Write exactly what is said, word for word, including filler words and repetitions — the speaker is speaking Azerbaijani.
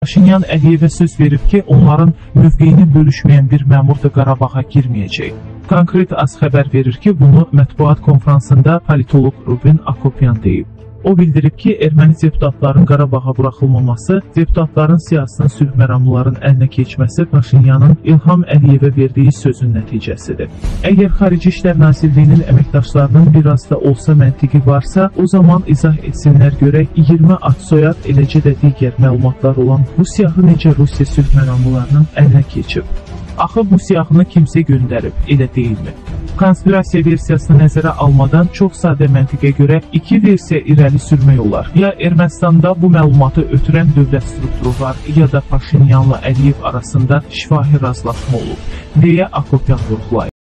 Paşinyan Əliyevə söz verib ki, onların mövqeyini bölüşməyən bir məmur da Qarabağa girməyəcək. Konkret AS xəbər verir ki, bunu mətbuat konfransında politolog Ruben Akopyan deyib. O bildirib ki, erməni deputatların Qarabağa buraxılmaması, deputatların siyasının sülh məramlıların əlinə keçməsi Paşinyanın İlham Əliyevə verdiyi sözün nəticəsidir. Əgər Xarici İşlər Nazirliyinin əməkdaşlarının bir az da olsa məntiqi varsa, o zaman izah etsinlər görək iyirmi ad soyad, eləcə də digər məlumatlar olan bu siyahı necə Rusiya sülh məramlılarının əlinə keçib? Axı bu siyahını kimsə göndərib, elə deyilmi? Konspirasiya versiyasını nəzərə almadan çox sadə məntiqə görə iki versiya irəli sürmək olar. Ya Ermənistanda bu məlumatı ötürən dövlət strukturu var, ya da Paşinyanla Əliyev arasında şifahi razılaşma olub, deyə Akopyan vurğulayıb.